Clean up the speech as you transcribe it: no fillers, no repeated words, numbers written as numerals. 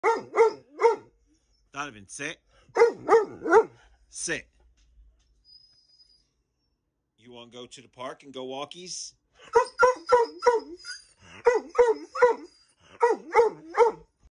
Donovan, sit. Sit. You want to go to the park and go walkies?